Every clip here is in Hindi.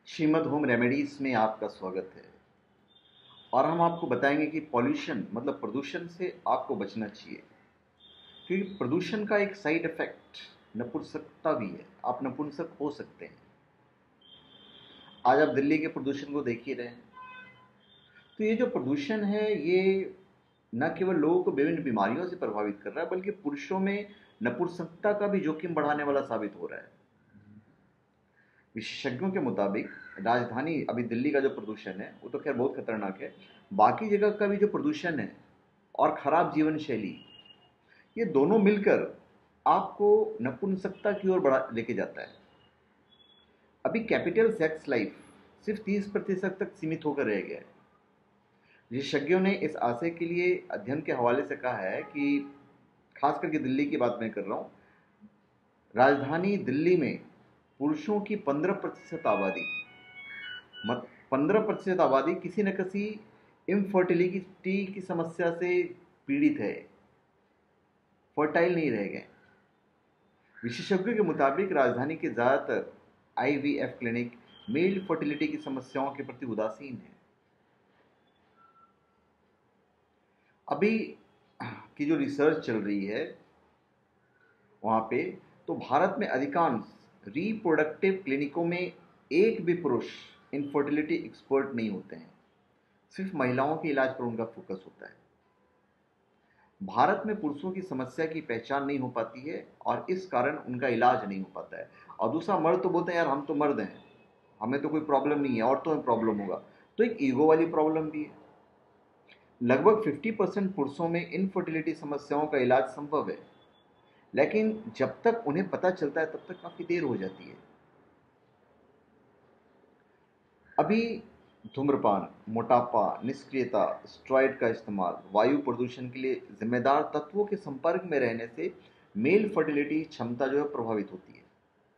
श्रीमद होम रेमेडीज़ में आपका स्वागत है। और हम आपको बताएंगे कि पॉल्यूशन मतलब प्रदूषण से आपको बचना चाहिए, क्योंकि प्रदूषण का एक साइड इफेक्ट नपुंसकता भी है। आप नपुंसक हो सकते हैं। आज आप दिल्ली के प्रदूषण को देख ही रहे हैं। तो ये जो प्रदूषण है ये न केवल लोगों को विभिन्न बीमारियों से प्रभावित कर रहा है, बल्कि पुरुषों में नपुंसकता का भी जोखिम बढ़ाने वाला साबित हो रहा है। विशेषज्ञों के मुताबिक राजधानी अभी दिल्ली का जो प्रदूषण है वो तो खैर बहुत खतरनाक है। बाकी जगह का भी जो प्रदूषण है और खराब जीवन शैली, ये दोनों मिलकर आपको नपुंसकता की ओर बढ़ा लेके जाता है। अभी कैपिटल सेक्स लाइफ सिर्फ 30% तक सीमित होकर रह गया है। विशेषज्ञों ने इस आशय के लिए अध्ययन के हवाले से कहा है कि खास करके दिल्ली की बात मैं कर रहा हूँ, राजधानी दिल्ली में पुरुषों की 15% आबादी 15% आबादी किसी न किसी इनफर्टिलिटी की समस्या से पीड़ित है, फर्टाइल नहीं रह गए। विशेषज्ञों के मुताबिक राजधानी के ज़्यादातर आईवीएफ क्लिनिक मेल फर्टिलिटी की समस्याओं के प्रति उदासीन है। अभी की जो रिसर्च चल रही है वहाँ पे, तो भारत में अधिकांश रिप्रोडक्टिव क्लिनिकों में एक भी पुरुष इनफर्टिलिटी एक्सपर्ट नहीं होते हैं। सिर्फ महिलाओं के इलाज पर उनका फोकस होता है। भारत में पुरुषों की समस्या की पहचान नहीं हो पाती है और इस कारण उनका इलाज नहीं हो पाता है। और दूसरा, मर्द तो बोलते हैं यार हम तो मर्द हैं, हमें तो कोई प्रॉब्लम नहीं है, और तो हमें प्रॉब्लम होगा। तो एक ईगो वाली प्रॉब्लम भी है। लगभग 50% पुरुषों में इनफर्टिलिटी समस्याओं का इलाज संभव है, लेकिन जब तक उन्हें पता चलता है तब तक काफ़ी देर हो जाती है। अभी धूम्रपान, मोटापा, निष्क्रियता, स्टेरॉयड का इस्तेमाल, वायु प्रदूषण के लिए जिम्मेदार तत्वों के संपर्क में रहने से मेल फर्टिलिटी क्षमता जो है प्रभावित होती है।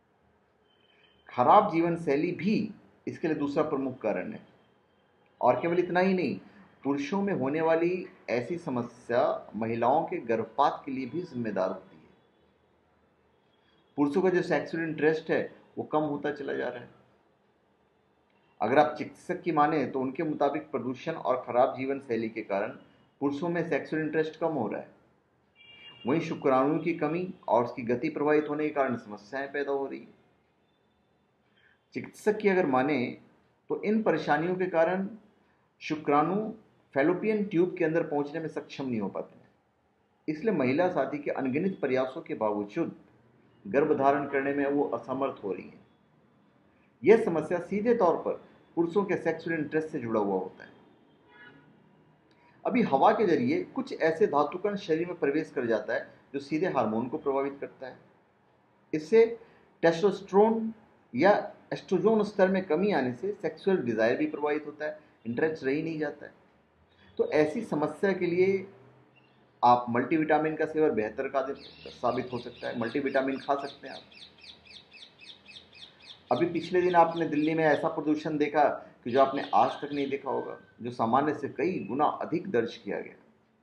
खराब जीवन शैली भी इसके लिए दूसरा प्रमुख कारण है। और केवल इतना ही नहीं, पुरुषों में होने वाली ऐसी समस्या महिलाओं के गर्भपात के लिए भी जिम्मेदार होती है। पुरुषों का जो सेक्सुअल इंटरेस्ट है वो कम होता चला जा रहा है। अगर आप चिकित्सक की माने तो उनके मुताबिक प्रदूषण और खराब जीवन शैली के कारण पुरुषों में सेक्सुअल इंटरेस्ट कम हो रहा है। वहीं शुक्राणुओं की कमी और उसकी गति प्रभावित होने के कारण समस्याएं पैदा हो रही है। चिकित्सक की अगर माने तो इन परेशानियों के कारण शुक्राणु फैलोपियन ट्यूब के अंदर पहुंचने में सक्षम नहीं हो पाते हैं। इसलिए महिला साथी के अनगिनत प्रयासों के बावजूद गर्भधारण करने में वो असमर्थ हो रही है। यह समस्या सीधे तौर पर पुरुषों के सेक्सुअल इंटरेस्ट से जुड़ा हुआ होता है। अभी हवा के जरिए कुछ ऐसे धातुकण शरीर में प्रवेश कर जाता है जो सीधे हार्मोन को प्रभावित करता है। इससे टेस्टोस्टेरोन या एस्ट्रोजन स्तर में कमी आने से सेक्सुअल डिजायर भी प्रभावित होता है, इंटरेस्ट रह ही नहीं जाता है। तो ऐसी समस्या के लिए आप मल्टीविटामिन का सेवन बेहतर का साबित हो सकता है। मल्टीविटामिन खा सकते हैं आप। अभी पिछले दिन आपने दिल्ली में ऐसा प्रदूषण देखा कि जो आपने आज तक नहीं देखा होगा, जो सामान्य से कई गुना अधिक दर्ज किया गया।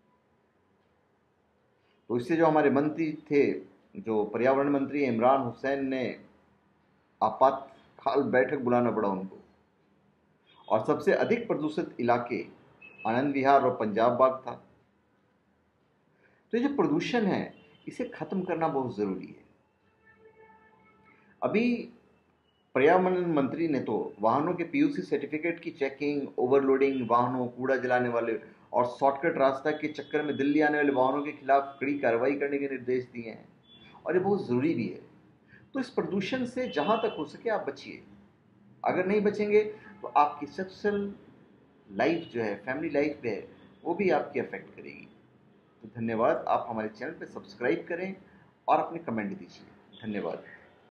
तो इससे जो हमारे मंत्री थे, जो पर्यावरण मंत्री इमरान हुसैन ने आपातकाल बैठक बुलाना पड़ा उनको। और सबसे अधिक प्रदूषित इलाके आनंद विहार और पंजाब बाग था। तो ये जो प्रदूषण है इसे खत्म करना बहुत जरूरी है। अभी पर्यावरण मंत्री ने तो वाहनों के पीयूसी सर्टिफिकेट की चेकिंग, ओवरलोडिंग वाहनों, कूड़ा जलाने वाले और शॉर्टकट रास्ता के चक्कर में दिल्ली आने वाले वाहनों के खिलाफ कड़ी कार्रवाई करने के निर्देश दिए हैं। और ये बहुत ज़रूरी भी है। तो इस प्रदूषण से जहाँ तक हो सके आप बचिए। अगर नहीं बचेंगे तो आपकी सोशल लाइफ जो है, फैमिली लाइफ पे है, वो भी आपकी अफेक्ट करेगी। तो धन्यवाद। आप हमारे चैनल पे सब्सक्राइब करें और अपने कमेंट दीजिए। धन्यवाद।